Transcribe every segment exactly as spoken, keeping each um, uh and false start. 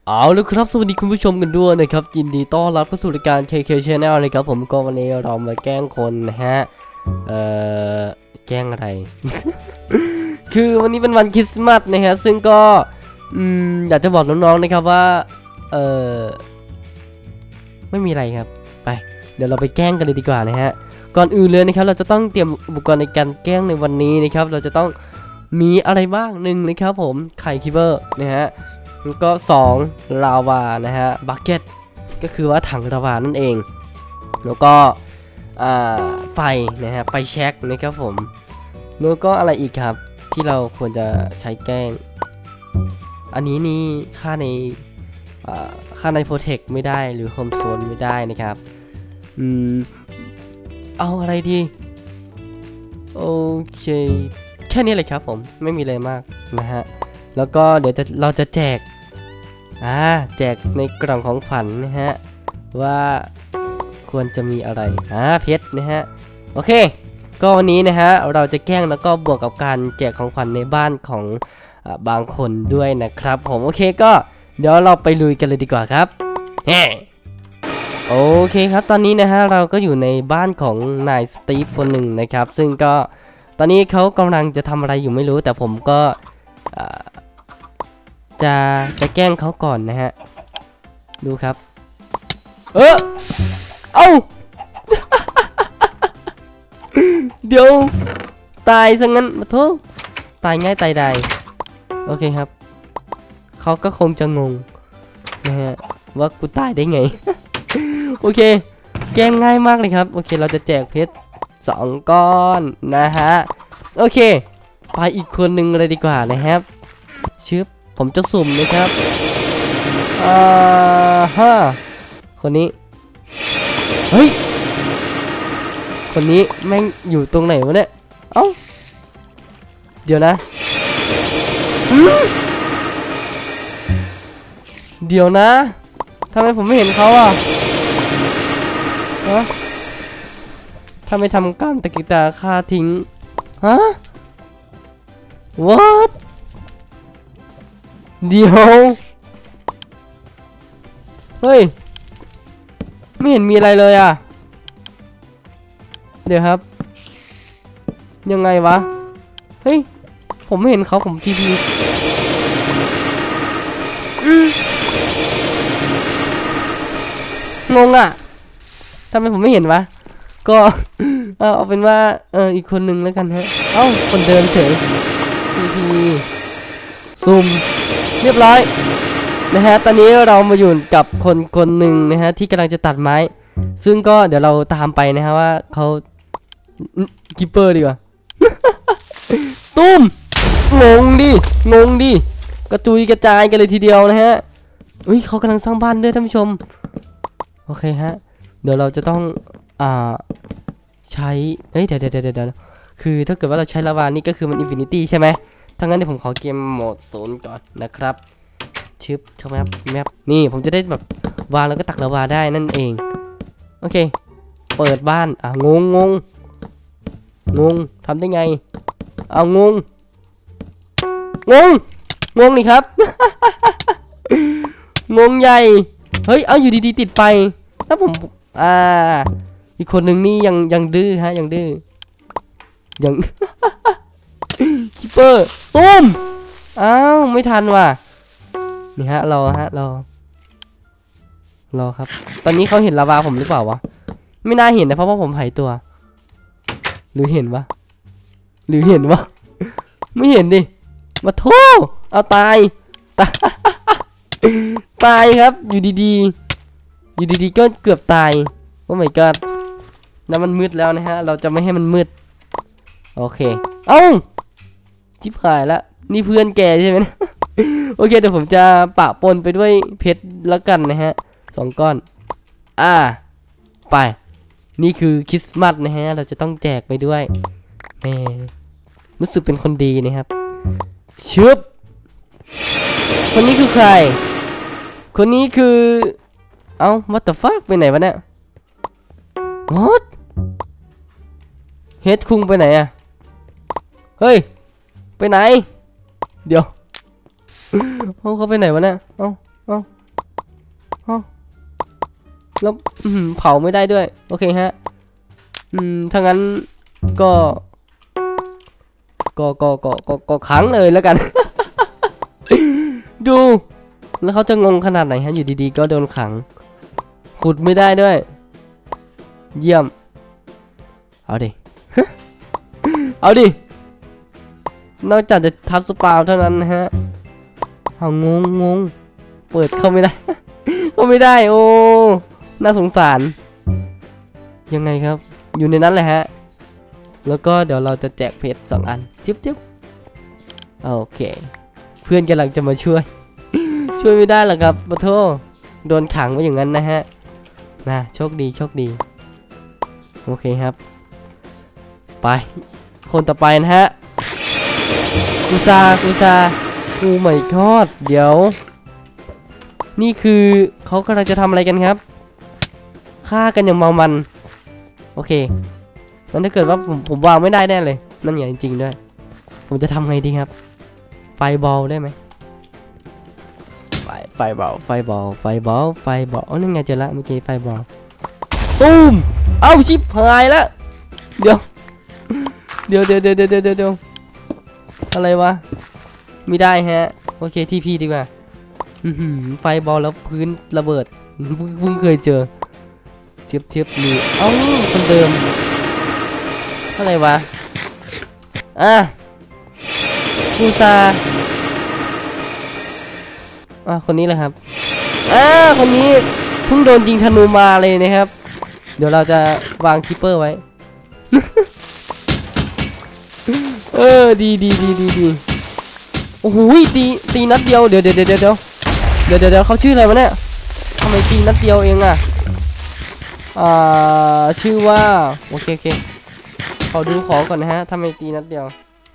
เอาเลยครับสวัสดีคุณผู้ชมกันด้วยนะครับยินดีต้อนรับเข้าสู่รายการ เค เค Channel นะครับผมก็วันนี้เรามาแกล้งคนนะฮะเอ่อแกล้งอะไร คือวันนี้เป็นวันคริสต์มาสนะฮะซึ่งก็อืมอยากจะบอกน้องๆนะครับว่าเอ่อไม่มีอะไรครับไปเดี๋ยวเราไปแกล้งกันเลยดีกว่านะฮะก่อนอื่นเลยนะครับเราจะต้องเตรียมอุปกรณ์ในการแกล้งในวันนี้นะครับเราจะต้องมีอะไรบ้างหนึ่งนะครับผมไข่คิปเปอร์นะฮะแล้วก็สองลาวานะฮะบักเก็ตก็คือว่าถังลาวานั่นเองแล้วก็ไฟนะฮะไฟแช็กนะครับผมแล้วก็อะไรอีกครับที่เราควรจะใช้แกล้งอันนี้นี่ค่าในค่าในโปรเทคไม่ได้หรือโฮมโซนไม่ได้นะครับอืมเอาอะไรดีโอเคแค่นี้เลยครับผมไม่มีอะไรมากนะฮะแล้วก็เดี๋ยวจะเราจะแจกอ่าแจกในกล่องของขวัญ นะฮะว่าควรจะมีอะไรอ่าเพชรนะฮะโอเคก็วันนี้นะฮะเราจะแกล้งแล้วก็บวกกับการแจกของขวัญในบ้านของบางคนด้วยนะครับผมโอเคก็เดี๋ยวเราไปลุยกันเลยดีกว่าครับเฮ้โอเคครับตอนนี้นะฮะเราก็อยู่ในบ้านของนายสตีฟคนหนึ่งนะครับซึ่งก็ตอนนี้เขากำลังจะทำอะไรอยู่ไม่รู้แต่ผมก็จะจะแกล้งเขาก่อนนะฮะดูครับเออเอ้า เดี๋ยวตายซะงั้นมาโทษตายง่ายตายได้โอเคครับเขาก็คงจะงงนะฮะว่ากูตายได้ไง โอเคแกล้งง่ายมากเลยครับโอเคเราจะแจกเพชรสองก้อนนะฮะโอเคไปอีกคนหนึ่งเลยดีกว่านะครับชึบผมจะสุ่มนะครับอ่าฮะคนนี้เฮ้ยคนนี้แม่งอยู่ตรงไหนวะเนี่ยเอ้าเดี๋ยวนะเดี๋ยวนะทำไมผมไม่เห็นเขาอ่ะฮะถ้าไม่ทำการตะกิตาฆ่าทิ้งฮะ what เดี๋ยวเฮ้ยไม่เห็นมีอะไรเลยอ่ะเดี๋ยวครับยังไงวะเฮ้ยผมไม่เห็นเขาผมทีพีงงอ่ะทำไมผมไม่เห็นวะก็เอาเอาเป็นว่าเอออีกคนนึงแล้วกันฮะเอ้าคนเดิมเฉยทีพีซูมเรียบร้อยนะฮะตอนนี้เรามาอยู่กับคนคนหนึ่งนะฮะที่กำลังจะตัดไม้ซึ่งก็เดี๋ยวเราตามไปนะฮะว่าเขาคิปเปอร์ดีกว่า ตุ้มงงดิงงดิกระจุยกระจายกันเลยทีเดียวนะฮะอุ้ยเขากำลังสร้างบ้านด้วยท่านผู้ชมโอเคฮะเดี๋ยวเราจะต้องอ่าใช้เฮ้ยเดี๋ยวเดี๋ยวเดี๋ยวเดี๋ยวคือถ้าเกิดว่าเราใช้ลาวานี่ก็คือมันอินฟินิตี้ใช่ไหมถ้างั้นเดี๋ยวผมขอเกมโหมดศูนย์ก่อนนะครับชึบชแมปแมปนี่ผมจะได้แบบวางแล้วก็ตักลาวาได้นั่นเองโอเคเปิดบ้านอ่ะงงงงงงทำได้ไงเอางงงงงงนี่ครับ งงใหญ่เฮ้ยเอาอยู่ดีๆติดไฟถ้าผมอ่าอีกคนหนึ่งนี่ยังยังดื้อฮะยังดื้อยัง คิปเปอร์ตุ้มอ้าวไม่ทันว่ะนี่ฮะรอฮะรอรอครับตอนนี้เขาเห็นลาวาผมหรือเปล่าวะไม่น่าเห็นนะเพราะว่าผมหายตัวหรือเห็นวะหรือเห็นวะไม่เห็นดิมาโธ่เอาตายตายตายครับอยู่ดีๆอยู่ดีๆก็เกือบตายโอ้ my god น้ำมันมืดแล้วนะฮะเราจะไม่ให้มันมืดโอเคเอ้าชิบหายละนี่เพื่อนแกใช่ไหม โอเคเดี๋ยวผมจะปะปนไปด้วยเพชรแล้วกันนะฮะสองก้อนอ่าไปนี่คือคริสต์มาสนะฮะเราจะต้องแจกไปด้วยแหมรู้สึกเป็นคนดีนะครับชึบคนนี้คือใครคนนี้คือเอ้า what the fuck ไปไหนวะเนี่ย what เฮดคุงไปไหนอะเฮ้ยไปไหนเดี๋ยวเขาเขาไปไหนวะเนี่ยเอ้าเอ้าแล้วเผาไม่ได้ด้วยโอเคฮะอืมถ้างั้นก็ก็ก็ก็ก็ก็ขังเลยแล้วกัน ดูแล้วเขาจะงงขนาดไหนฮะอยู่ดีๆก็โดนขังขุดไม่ได้ด้วยเยี่ยมเอาดิ เอาดินอกจากจะทับสปาวเท่านั้นนะฮะเอางงงงเปิดเข้าไม่ได้ เข้าไม่ได้โอ้น่าสงสารยังไงครับอยู่ในนั้นแหละฮะแล้วก็เดี๋ยวเราจะแจกเพชรสองอันจิ๊บจิ๊บโอเคเพื่อนกำลังจะมาช่วย ช่วยไม่ได้หรอกครับปะโทโดนขังไว้อย่างนั้นนะฮะนะโชคดีโชคดีโอเคครับไปคนต่อไปนะฮะกูซากูซากูไม่ทอดเดี๋ยวนี่คือเขากำลังจะทำอะไรกันครับฆ่ากันอย่างเมามันโอเคงั้นถ้าเกิดว่าผมผมวางไม่ได้แน่เลยนั่นอย่างจริงๆด้วยผมจะทำไงดีครับไฟบอลได้ไหมไฟไฟบอลไฟบอลไฟบอลไฟบอลอ๋อนั่นไงเจอละเมื่อกี้ไฟบอลตูมเอ้าชิบหายแล้วเดี๋ยวเดี๋ยวเดี๋ยวเดี๋ยวเดี๋ยวเดี๋ยวเดี๋ยวอะไรวะไม่ได้ฮะโอเคทีพีดีกว่าไฟบอลแล้วพื้นระเบิดเพิ่งเคยเจอเทียบเทียบนี่เอ้าคนเดิมอะไรวะอ่ะกูซาอ่ะคนนี้แหละครับอ่าคนนี้เพิ่งโดนยิงธนูมาเลยนะครับเดี๋ยวเราจะวางคิปเปอร์ไว้ เออดีดีดีดีดีโอ้โหตีตีนัดเดียวเดี๋ยวเดี๋ยวเดี๋ยวเดี๋ยวเดี๋ยวเดี๋ยวเดี๋ยวเขาชื่ออะไรวะเนี่ยทำไมตีนัดเดียวเองอ่ะอ่าชื่อว่าโอเคโอเคขอดูขอก่อนนะฮะทำไมตีนัดเดียว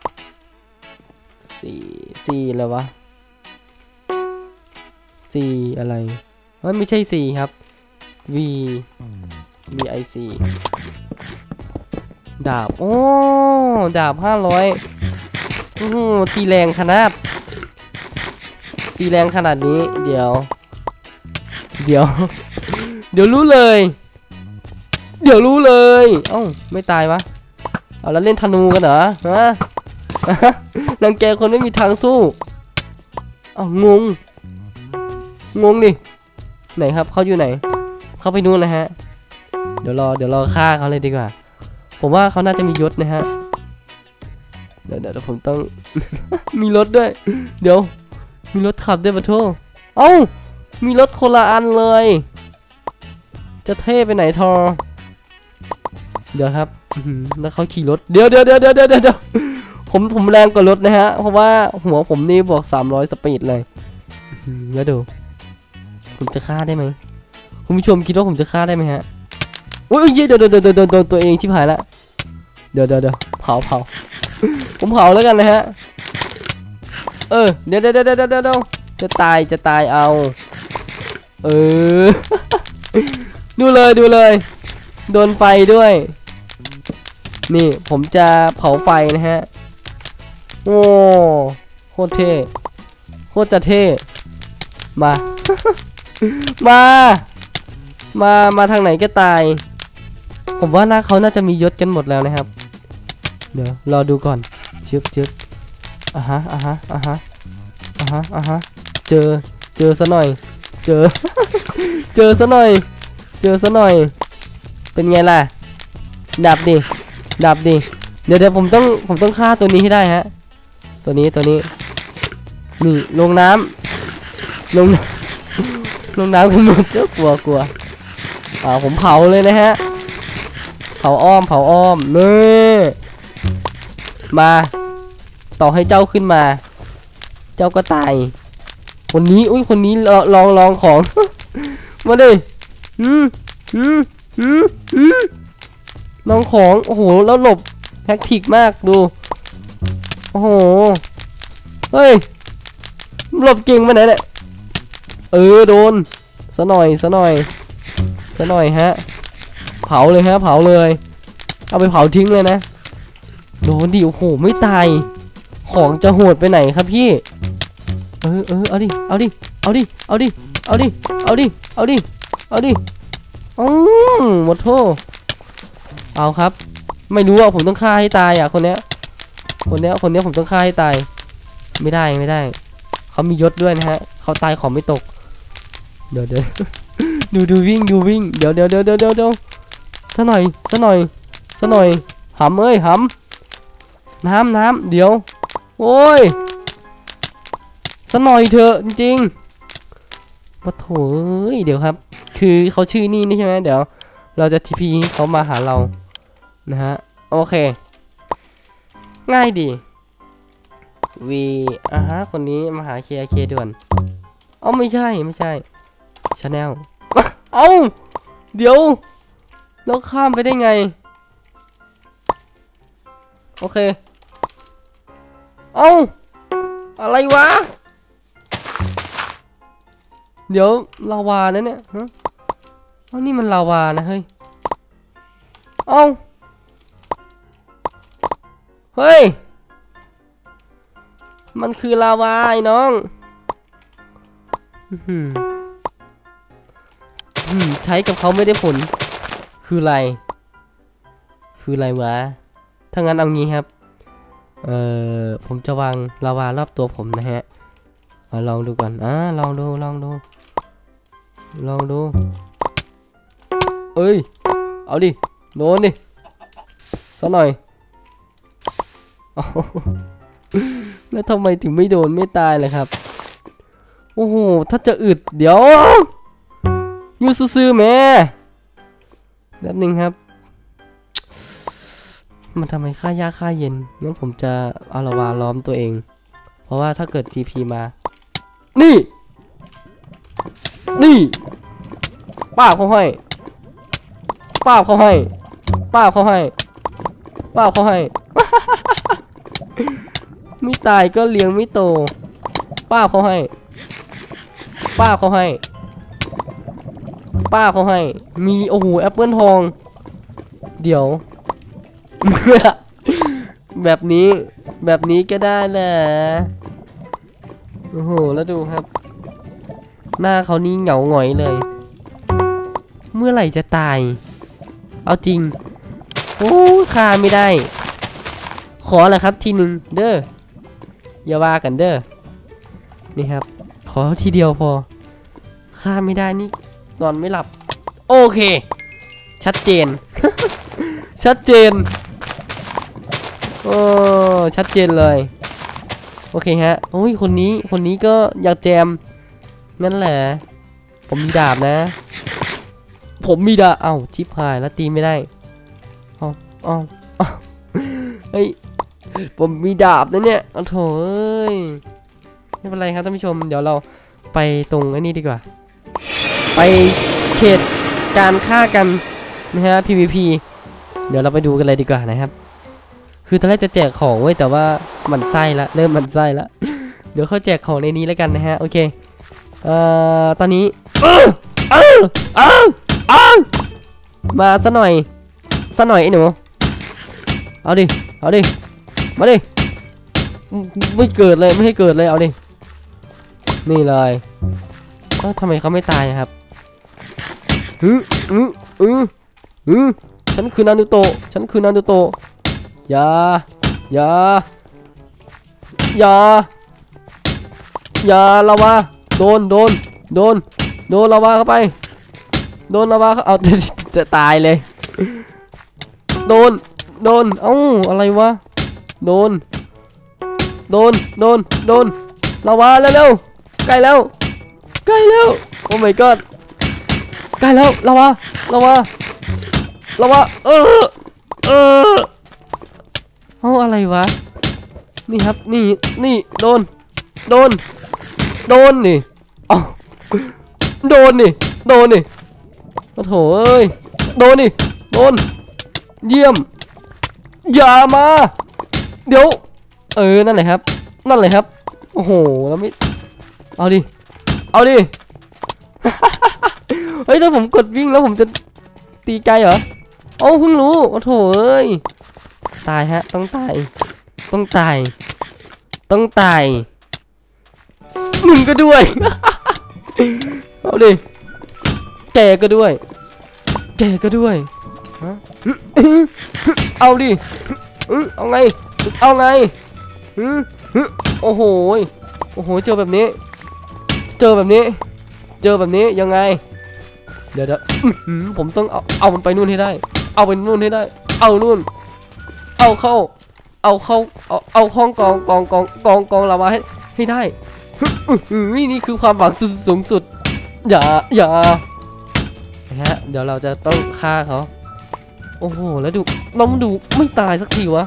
สี่สี่อะไรวะสี่อะไรไม่ใช่สี่ครับ V V I C ดาบโอ้ดาบห้าร้อยโอ้ตีแรงขนาดตีแรงขนาดนี้เดี๋ยวเดี๋ยวเดี๋ยวรู้เลยเดี๋ยวรู้เลยเอ้าไม่ตายวะเอาแล้วเล่นธนูกันเหรอฮะรังแกคนไม่มีทางสู้เอ้างงงงดิไหนครับเขาอยู่ไหนเขาไปนู่นนะฮะเดี๋ยวรอเดี๋ยวรอฆ่าเขาเลยดีกว่าผมว่าเขาน่าจะมียศนะฮะเดี๋ยวเดี๋ยวผมต้อง มีรถด้วยเดี๋ยวมีรถขับด้วยปะโทเอ้ามีรถคนละอันเลยจะเท่ไปไหนทอเดี๋ยวครับแล้วเขาขี่รถเดี๋ยวเดี๋ยวเดี๋ยวเดี๋ยวเดี๋ยวผมผมแรงกว่ารถนะฮะเพราะว่าหัวผมนี่บวกสามร้อยสปีดเลยแล้วดูผมจะฆ่าได้ไหมคุณผู้ชมคิดว่าผมจะฆ่าได้ไหมฮะโอ้ยเดี๋ยวเดี๋ยวเดี๋ยวเดี๋ยวโดนตัวเองชิบหายละเดี๋ยวเดี๋ยวเดี๋ยวเผาเผาผมเผาแล้วกันนะฮะเออเดี๋ยวเดี๋ยวเดี๋ยวเดี๋ยวเดี๋ยวจะตายจะตายเอาเออ ดูเลยดูเลยโดนไฟด้วยนี่ผมจะเผาไฟนะฮะโอ้โคตรเท่โคตรจะเท่มา มามามาทางไหนก็ตายผมว่าน่าเขาน่าจะมียศกันหมดแล้วนะครับเดี๋ยวรอดูก่อนชึบชึบอ่ะฮะอ่ะฮะอ่ะฮะอ่ะฮะอ่ะฮะเจอเจอซะหน่อยเจอ เจอซะหน่อยเจอซะหน่อยเป็นไงล่ะดับดิดับดิเดี๋ยวเดี๋ยวผมต้องผมต้องฆ่าตัวนี้ให้ได้ฮะตัวนี้ตัวนี้นี่ลงน้ำลงลงน้ำกันหมดเดี๋ยวกลัวกลัวอ่าผมเผาเลยนะฮะเผาอ้อมเผาอ้อมเน่มาต่อให้เจ้าขึ้นมาเจ้าก็ตายคนนี้อุ้ยคนนี้ลองลองของ มาดิอืมอืมอืมอืมลองของโอ้โหแล้วหลบแท็กติกมากดูโอ้โหเฮ้ยหลบเก่งมาไหนเนี่ยเออโดนซะหน่อยซะหน่อยซะหน่อยฮะเผาเลยฮะเผาเลยเอาไปเผาทิ้งเลยนะโดนดิโอ้โหไม่ตายของจะโหดไปไหนครับพี่เออเออเอาดิเอาดิเอาดิเอาดิเอาดิเอาดิเอาดิเอาดิอ๋อหมดโทษเอาครับไม่รู้ว่าผมต้องฆ่าให้ตายอ่ะคนเนี้ยคนเนี้ยคนเนี้ยผมต้องฆ่าให้ตายไม่ได้ไม่ได้เขามียศด้วยนะฮะเขาตายของไม่ตกเดี๋ยวเดี๋ยวดูดูวิ่งดูวิ่งเดี๋ยวเดี๋ยวเดี๋ยวเดี๋ยวเดี๋ยวซะหน่อยซะหน่อยซะหน่อยหำเอ้ยหำน้ำน้ำเดี๋ยวโอ้ยซะหน่อยเถอะจริงๆปะโถยเดี๋ยวครับคือเขาชื่อนี่นี่ใช่ไหมเดี๋ยวเราจะทีพีเขามาหาเรานะฮะโอเคง่ายดีวีอ่ะฮะคนนี้มาหาเคเคด่วนเอ้าไม่ใช่ไม่ใช่ชาแนลเอ้าเดี๋ยวแล้วข้ามไปได้ไงโอเคเอ้าอะไรวะเดี๋ยวลาวานะเนี่ยฮะเอ้านี่มันลาวานะเฮ้ยเอ้าเฮ้ยมันคือลาวาไอ้น้องใช้กับเขาไม่ได้ผลคืออะไรคืออะไรวะถ้างั้นเอางี้ครับเอ่อผมจะวางลาวารอบตัวผมนะฮะมาลองดูก่อนอ่าลองดูลองดูลองดูเอ้ยเอาดิโดนดิสักหน่อยแล้วทำไมถึงไม่โดนไม่ตายเลยครับโอ้โหถ้าจะอึดเดี๋ยวยูซื่อๆแม่แบบนึงครับมันทำไมค่ายากค่าเย็นงั้นผมจะเอาลาวาล้อมตัวเองเพราะว่าถ้าเกิด ที พี มานี่นี่ป้าเขาให้ป้าเขาให้ป้าเขาให้ป้าเขาให้ไม่ตายก็เลี้ยงไม่โตป้าเขาให้ป้าเขาให้ป้าเขาให้มีโอ้โหแอปเปิลทองเดี๋ยว แบบนี้แบบนี้ก็ได้แหละโอ้โหแล้วดูครับหน้าเขานี่เหงาหงอยเลยเมื่อไหร่จะตายเอาจริงโอ้ฆ่าไม่ได้ขอแหละครับทีหนึ่งเด้ออย่าว่ากันเด้อนี่ครับขอทีเดียวพอฆ่าไม่ได้นี่นอนไม่หลับโอเคชัดเจน ชัดเจนโอ้ชัดเจนเลยโอเคฮะโอ้ยคนนี้คนนี้ก็อยากแจมนั่นแหละผมมีดาบนะผมมีดาบเอ้าชิบหายแล้วตีไม่ได้เอ้าเอ้าเฮ้ยผมมีดาบนะเนี่ยโอ้โถเอ้ยไม่เป็นไรครับท่านผู้ชมเดี๋ยวเราไปตรงไอ้นี่ดีกว่าไปเขตการฆ่ากันนะฮะ พี วี พี เดี๋ยวเราไปดูกันเลยดีกว่านะครับคือตอนแรกจะแจกของเว้ยแต่ว่ามันไส้ละเริ่มมันไส้ละเดี๋ยวเขาแจกของในนี้แล้วกันนะฮะโอเคเอ่อตอนนี้เออเออเออเออมาซะหน่อยซะหน่อยไอ้หนูเอาดิเอาดิมาดิไม่เกิดเลยไม่ให้เกิดเลยเอาดินี่เลยก็ทำไมเขาไม่ตายครับอืออืออืออือฉันคือนารูโตะฉันคือนารูโตะอย่าอย่าอย่าอย่าลาวาโดนโดนโดนโดนลาวาเข้าไปโดนลาวาเอาจะตายเลยโดนโดนเอ้าอะไรวะโดนโดนโดนโดนลาวาเร็วๆใกล้แล้วใกล้แล้วโอ้ my god ใกล้แล้วลาวาลาวาลาวาเออเออเอาอะไรวะนี่ครับนี่นี่โดนโดนโดนนี่อ๋อโดนนี่โดนนี่โอ้โถเอ้ยโดนนี่โดนเยี่ยมอย่ามาเดี๋ยวเออนั่นแหละครับนั่นแหละครับโอ้โหแล้วไม่เอาดิเอาดิ เฮ้ยถ้าผมกดวิ่งแล้วผมจะตีไกลเหรอโอ้เพิ่งรู้โอ้โถเอ้ยตายฮะต้องตายต้องตายต้องตายมึงก็ด้วยเอาดิแกก็ด้วยแกก็ด้วยฮะเอาดิเอาไงเอาไงโอ้โหโอ้โหเจอแบบนี้เจอแบบนี้เจอแบบนี้ยังไงเดี๋ยวเดี๋ยวผมต้องเอาเอามันไปนู่นให้ได้เอาไปนู่นให้ได้เอานู่นเอาเข้าเอาเข้าเอาเอาข้องกองกองกองกองกองลาวาให้ให้ได้นี่คือความหวังสูงสุดอย่าอย่าฮะเดี๋ยวเราจะต้องฆ่าเขาโอ้โหแล้วดูน้องดูไม่ตายสักทีวะ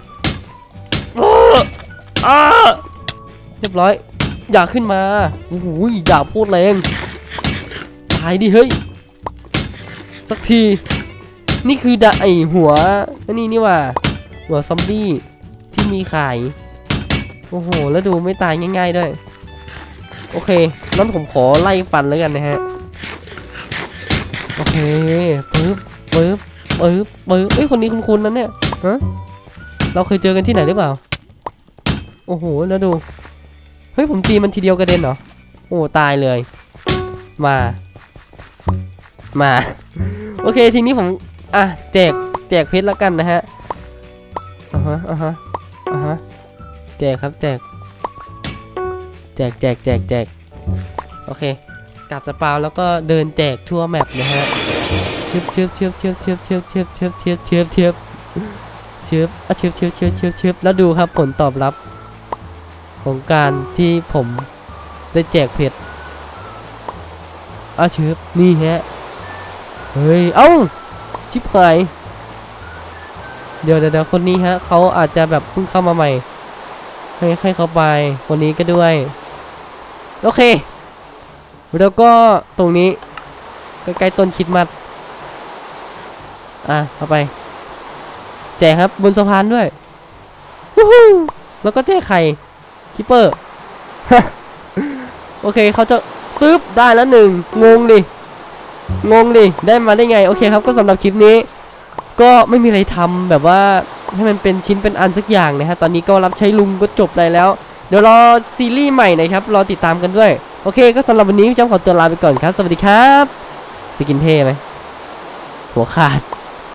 เรียบร้อยอย่าขึ้นมาโอ้โหอย่าพูดแรงตายดิเฮ้ยสักทีนี่คือดาไอหัวนี่นี่ว่าหัวซอมบี้ที่มีขายโอ้โหแล้วดูไม่ตายง่ายๆด้วยโอเคงั้นผมขอไล่ฟันแล้วกันนะฮะโอเคปึ๊บปึ๊บปึ๊บปึ๊บเอ้ยคนนี้คุ้นๆนั้นเนี่ยฮะเราเคยเจอกันที่ไหนหรือเปล่าโอ้โหแล้วดูเฮ้ยผมตีมันทีเดียวกระเด็นเหรอโอ้ตายเลยมามาโอเคทีนี้ผมอ่ะแจกแจกเพชรแล้วกันนะฮะอ่าฮะอ่าฮะอ่าฮะแจกครับแจกแจกแจกแจกแจกโอเคกลับสปาวแล้วก็เดินแจกทั่วแมปนะฮะเชือบเชือบเชือบเชือบเชือบเชือบเชือบเชือบเชือบเชือบเชือบเชือบอ่ะเชือบเชือบเชือบเชือบเชือบแล้วดูครับผลตอบรับของการที่ผมได้แจกเพชรอ่ะเชือบนี่ฮะเฮ้ยเอ้าชิบหายเดี๋ยวเดี๋ยวคนนี้ฮะเขาอาจจะแบบเพิ่งเข้ามาใหม่ให้ให้เขาไปคนนี้ก็ด้วยโอเคแล้วก็ตรงนี้ใกล้ๆต้นคริสต์มาสอ่ะเข้าไปแจกครับบนสะพานด้วยวู้ฮู้แล้วก็แจกไข่คิปเปอร์ โอเคเขาจะปึ๊บได้แล้วหนึ่งงงดิงงดิได้มาได้ไงโอเคครับก็สำหรับคลิปนี้ก็ไม่มีอะไรทำแบบว่าให้มันเป็นชิ้นเป็นอันสักอย่างนะฮะตอนนี้ก็รับใช้ลุงก็จบได้แล้วเดี๋ยวรอซีรีส์ใหม่นะครับรอติดตามกันด้วยโอเคก็สำหรับวันนี้พี่จ้ำขอตัวลาไปก่อนครับสวัสดีครับสกินเท่ไหมหัวขาด